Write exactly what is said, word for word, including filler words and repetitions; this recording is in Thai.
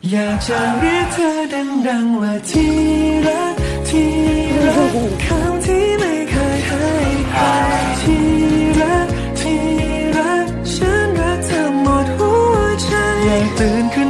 อยากจะเรียกเธอดังๆว่าที่รักที่รักคำที่ไม่เคยให้ไปที่รักที่รักฉันรักเธอหมดหัวใจอยากตื่นขึ้น